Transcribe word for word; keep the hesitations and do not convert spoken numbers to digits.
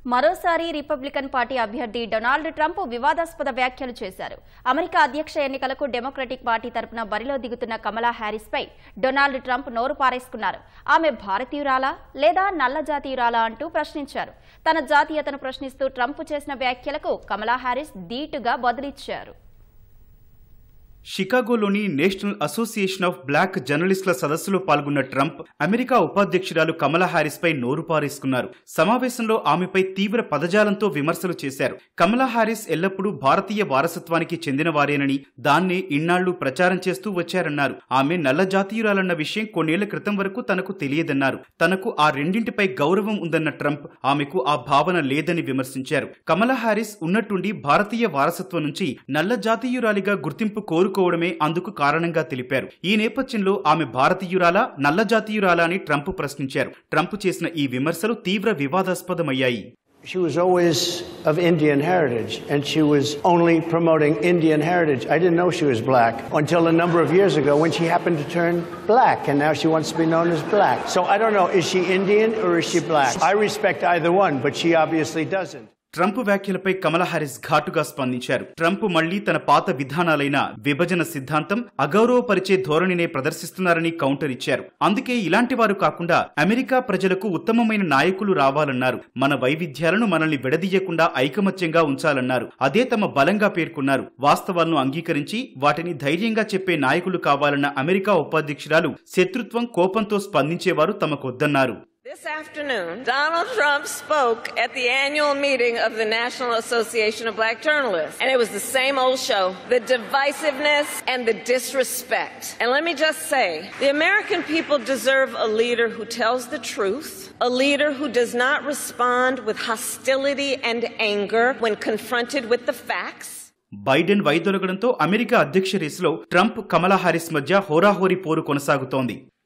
మరోసారి Republican party అభ్యర్థి Donald Trump వివాదాస్పద వ్యాఖ్యలు చేశారు. అమెరికా అధ్యక్ష ఎన్నికలకు డెమోక్రటిక్ పార్టీ తరపున బరిలో దిగుతున్న కమలా హ్యారిస్ పై డొనాల్డ్ ట్రంప్ నోరు పారేసుకున్నారు. ఆమె భారతీయురాలా లేదా నల్ల జాతీయురాలా అంటూ ప్రశ్నించారు. తన జాతీయతను ప్రశ్నిస్తూ ట్రంప్ చేసిన వ్యాఖ్యలకు కమలా హ్యారిస్ ధీటుగా బదులిచ్చారు. షికాగోలోని నేషనల్ అసోసియేషన్ ఆఫ్ బ్లాక్ జర్నలిస్టుల సదస్సులో పాల్గొన్న ట్రంప్ అమెరికా ఉపాధ్యక్షురాలు కమలా హ్యారిస్ పై నోరు పారేసుకున్నారు. సమావేశంలో ఆమెపై తీవ్ర పదజాలంతో విమర్శలు చేశారు. కమలా హ్యారిస్ ఎల్లప్పుడూ భారతీయ వారసత్వానికి చెందినవారేనని, దాన్నే ఇన్నాళ్లు ప్రచారం చేస్తూ వచ్చారన్నారు. ఆమె నల్ల జాతీయురాలన్న విషయం కొన్నేళ్ల క్రితం వరకు తనకు తెలియదన్నారు. తనకు ఆ రెండింటిపై గౌరవం ఉందన్న ట్రంప్ ఆమెకు ఆ భావన లేదని విమర్శించారు. కమలా హ్యారిస్ ఉన్నట్టుండి భారతీయ వారసత్వం నుంచి నల్ల జాతీయురాలిగా గుర్తింపు కోరు కోవడమే అందుకు కారణంగా తెలిపారు. ఈ నేపథ్యంలో ఆమె భారతీయురాలా నల్ల జాతీయురాలా అని ట్రంప్ ప్రశ్నించారు. ట్రంప్ చేసిన ఈ విమర్శలు తీవ్ర వివాదాస్పదమయ్యాయి. She was always of Indian heritage, and she was only promoting Indian heritage. I didn't know she was black until a number of years ago when she happened to turn black, and now she wants to be known as black. So I don't know, is she Indian or is she black? I respect either one, but she obviously doesn't. Trump వ్యాఖ్యలపై Kamala Harris ఘాటుగా స్పందించారు. Trump మళ్లీ తన పాత విధానాలైన విభజన సిద్ధాంతం, అగౌరవపరిచే ధోరణినే ప్రదర్శిస్తున్నారని counter ఇచ్చారు. అందుకే ఇలాంటి వారు కాకుండా అమెరికా ప్రజలకు ఉత్తమమైన నాయకులు రావాలన్నారు. మన వైవిధ్యాలను మనల్ని విడదీయకుండా ఐకమత్యంగా ఉంచాలన్నారు. అదే తమ బలంగా పేర్కొన్నారు. వాస్తవాలను అంగీకరించి వాటిని ధైర్యంగా చెప్పే నాయకులు కావాలన్న అమెరికా ఉపాధ్యక్షురాలు శత్రుత్వం, కోపంతో స్పందించేవారు తమకొద్దన్నారు. This afternoon, Donald Trump spoke at the annual meeting of the National Association of Black Journalists. And it was the same old show, the divisiveness and the disrespect. And let me just say, the American people deserve a leader who tells the truth, a leader who does not respond with hostility and anger when confronted with the facts. Biden వైదొలగడంతో America అధ్యక్ష రేసులో Trump, కమలా Harris మధ్య హోరాహోరీ పోరు కొనసాగుతోంది.